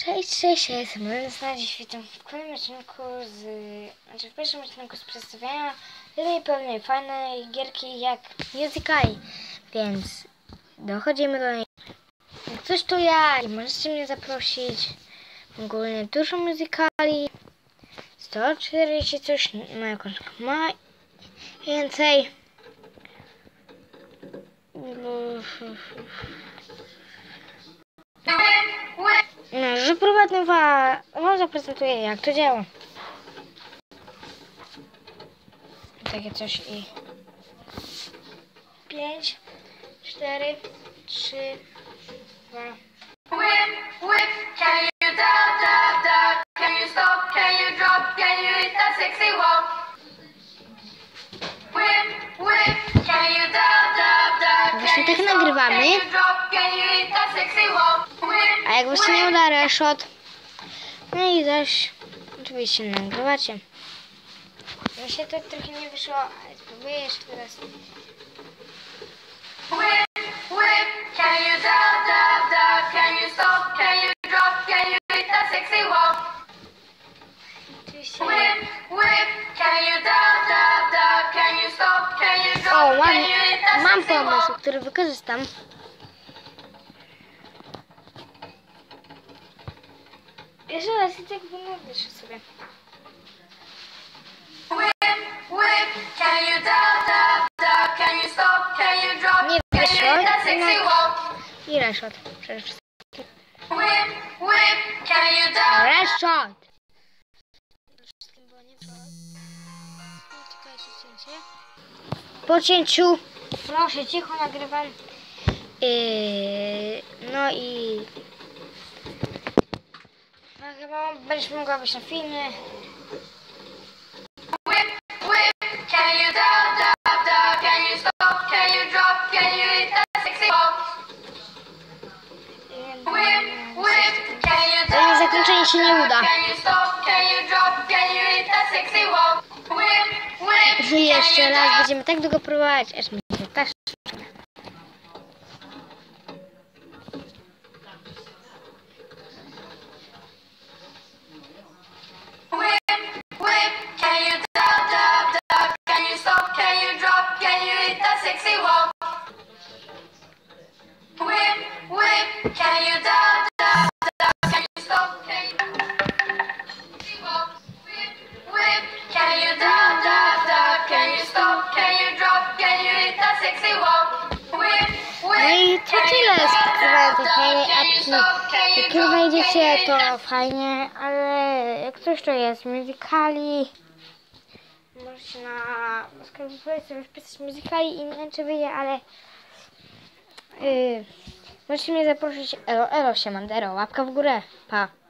Cześć, ja jestem Lensa. Dziś witam w kolejnym odcinku w pierwszym odcinku z przedstawiania tej pewnej fajnej gierki jak Musicali, więc dochodzimy do niej. Jak coś to ja i możecie mnie zaprosić. Ogólnie dużo Musicali, 140 coś, moja koleżanka ma więcej. No, że prywatny wam zaprezentuję, jak to działa. Takie coś i 5, 4, 3, 2. Whip, can you da, can you stop, can you drop, can you hit that sexy walk? Whip, can you da, Właśnie tak nagrywamy. can you drop, can you hit that sexy walk? A jak właśnie nie uda reszot, no i zaś oczywiście nagrywacie. Mi się to trochę nie wyszło, ale spróbuję jeszcze teraz. Whip, can you da, can you stop, can you drop, can you hit that sexy walk? Oczywiście. Whip, can you da, can you stop, can you drop, O, can you hit that mam sexy pomysł, walk? który wykorzystam. Jeszcze raz i tak wyglądasz sobie. Whip, can you da, can you stop, can you drop, Nie can you wyszło, hit that sexy no. walk? I reszot. Przede wszystkim. Whip, can you da? Reszot! Przede wszystkim było nie wyszło. Czekajcie, cięcie. Po cięciu, proszę, cicho nagrywam. No i... No chyba będziesz mogła być na filmie. Whip, can you da, can you stop, can you drop, can you hit that sexy walk? Whip, can you Ale zakończenie się nie uda. can you stop, can you drop, can you hit that sexy walk? Whip, I jeszcze raz będziemy tak długo próbować, aż mi się też. Whip, can you da, can you stop, can you drop, can you hit that sexy walk? Whip, can you da, can you stop, can you walk? Whip, can you da, can you stop, can you drop, can you hit that sexy walk? No i to tyle z pokrywania tej fajnej apki. Jak ją znajdziecie, to fajnie, ale jak coś to jest Musicali, możecie na sklepie sobie wpisać Musicali i nie wiem czy wyjdzie, ale możecie mnie zaprosić. Elo, siemandero, łapka w górę, pa.